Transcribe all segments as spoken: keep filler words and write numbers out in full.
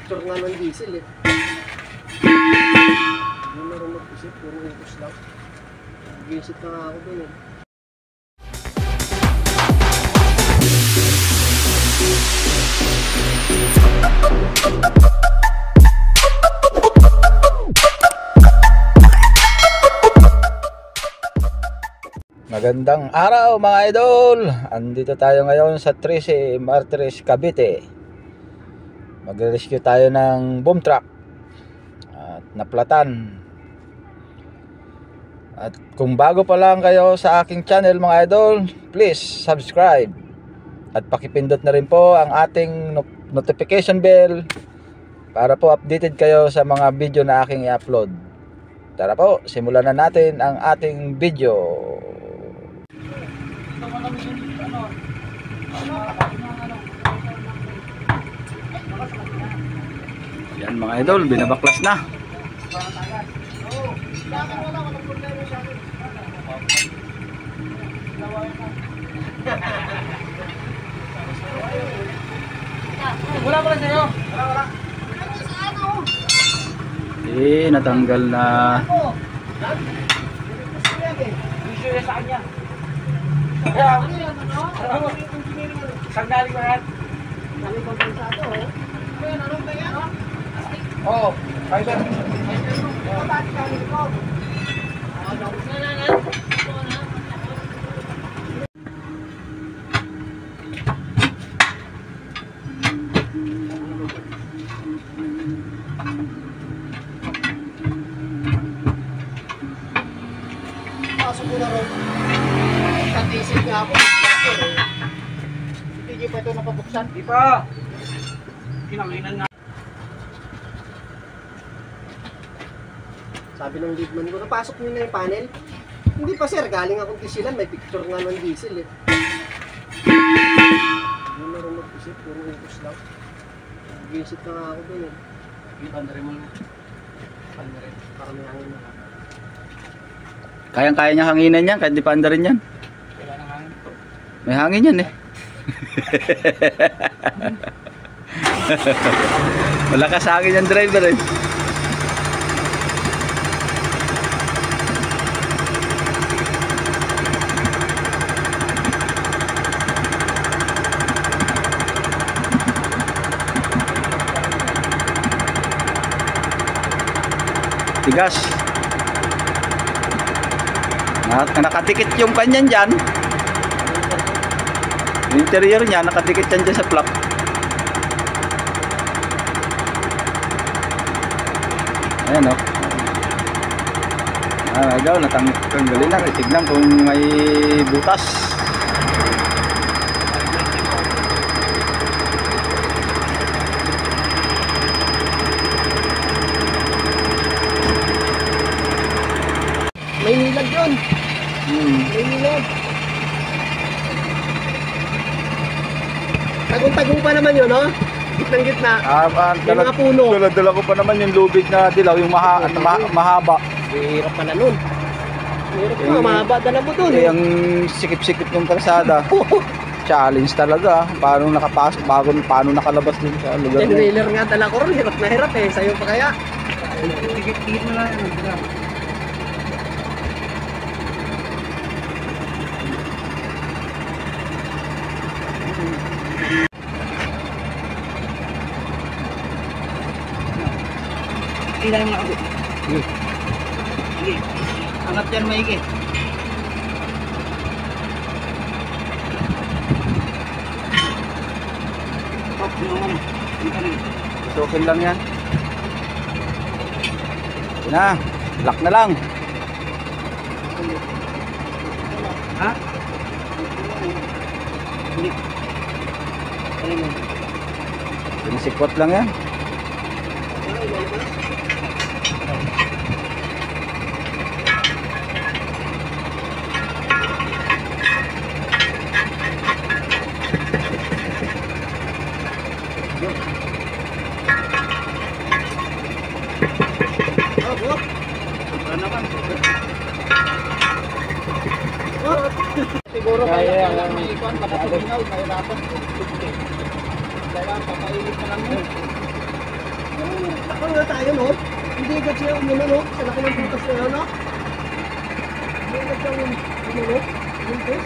picture nga ng diesel eh. Hindi na rin mag-isip, puro ubos lang. Nag-isip na nga ako dun eh. Magandang araw mga idol. Andito tayo ngayon sa Trece Martires, Cavite. Magre-rescue tayo ng boom truck at naplatan. At kung bago pa lang kayo sa aking channel mga idol, please subscribe at pakipindot na rin po ang ating notification bell para po updated kayo sa mga video na aking i-upload. Tara po, simulan na natin ang ating video. Yan mga idol, binabaklas na. Wala pala sa'yo. Wala, wala. Eh, natanggal na. Issue sa kanya. Kaya, sandali ko yan. Sandali ko sa ito, oh. Kaya, naroon ba yan, oh? Oo, fiber. Oo, dati kami ko. Oo, tapos na na, na. Oo, na. Pasok ko na rin. Katisip nga ako. Hindi pa ito napabuksan. Di pa. Kinaminan nga. Sabi ng leadman ko, napasok nyo na yung panel. Hindi pa sir, galing akong tisilan. May picture nga ng diesel eh. Hindi na rin mag-isip, puro ubos lang. Nag-isip na nga ako dun eh. Yung pandarin mo na. Pandarin. Para may hangin na. Kayang-kaya niya hanginan yan, kahit di pa anda rin yan. Wala nang hangin. May hangin yan eh. Malakas hangin yung driver eh. Tigas. Na, nakatikit yung kanyan dyan. Yung interior niya nakatikit yan dyan sa flap. Ayan o. Ah, ikaw natanggalin na. Tignan kung may butas. May nilag yun. Hmm. May nilag. Tagong-tagong pa naman yun, no? Gitnang gitna. Ah, ah, May mga puno. Dala-dala ko pa naman yung lubid na dilaw, yung maha, ma, mahaba. Hirap pala nun. Hirap Eh, pa, mahaba dala mo dun. Eh, ang sikip-sikip ng kalsada. Challenge talaga. Paano nakapasok, bago, paano nakalabas din sa lugar Ten niya. wheeler nga dala ko ron. Hirap na hirap eh. Sa'yo pa kaya? Tigit-tigit mo lang. Tingnan mo ako. Sige. Sige. Angat yan maigi. Top naman. Sukin lang yan. Yun na. Lock na lang. Ha? Hindi. Ano mo? Sinisikwat lang yan. Siguro kaya kaya may ikon nakasuminaw, mahirapan. Kaya papainit na lang yun. Ako nga tayo, no? Hindi agad siya umuna, no? Sa laki ng butas na yun, no? Hindi agad siya umuna, butas.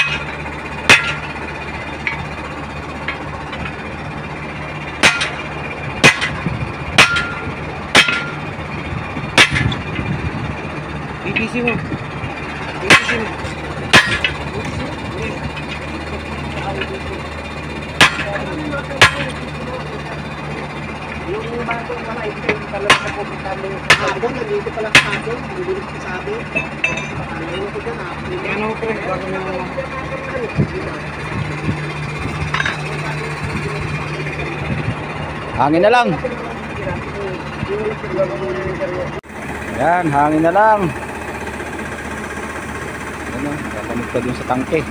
B P C mo. B P C mo. Yung bago na mga ito yung talaga na pupunta mo yung Ako, nandito pala sa akin. Hindi ko sabi. Ano ko dyan, ah? ano ko, bago na mga Hangin na lang. Ayan, hangin na lang. Ano, kakamit ka dun sa tangke.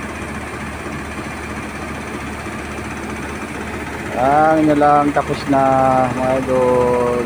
Hangin na lang, tapos na mga idol.